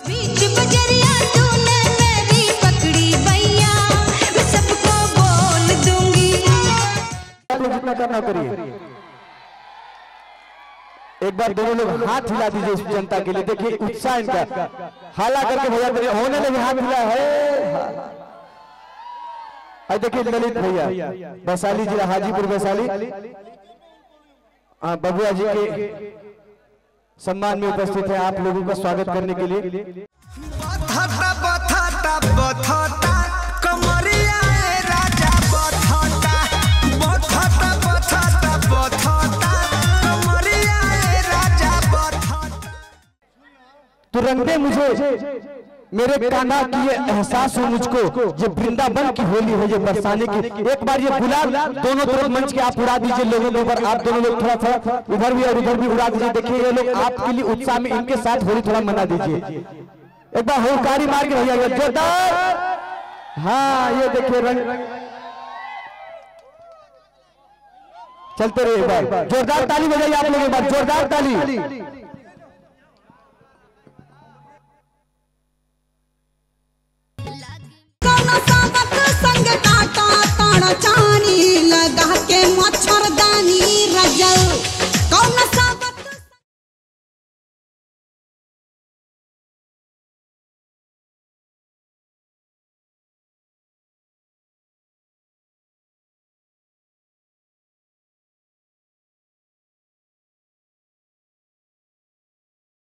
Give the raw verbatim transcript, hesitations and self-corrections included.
बीच बजरिया तूने मेरी पकड़ी भैया, मैं सबको बोल दूंगी। जितना करना करिए। एक बार दोनों लोग हाथ हिला दीजिए इस जनता के लिए, देखिए उत्साह इनका। हाला करके भैया मेरे होने लगे हाथ हिला है। और देखिए ललित भैया वैशाली जिला हाजीपुर वैशाली बबुआ जी के सम्मान में उपस्थित है, आप लोगों का स्वागत करने के लिए। बथाता बथाता बथाता कमरिया ए राजा बथाता, बथाता बथाता बथाता कमरिया ए राजा बथाता। तो रंगे मुझे मेरे कान्हा की ये एहसास हो मुझको, ये वृंदावन की होली है ये बरसाने की। एक बार ये गुलाल दोनों तरफ मंच के आप उड़ा दीजिए लोगों के ऊपर। आप दोनों लोग थोड़ा थोड़ा उधर भी और उधर भी उड़ा दीजिए। देखिए ये लोग आपके लिए उत्साह में इनके साथ होली थोड़ा मना दीजिए। एक बार होलकारी मार के भैया जोरदार। हाँ ये देखिए रंग चलते रहे। एक बार जोरदार ताली बजाइए आप लोग, एक बार जोरदार ताली।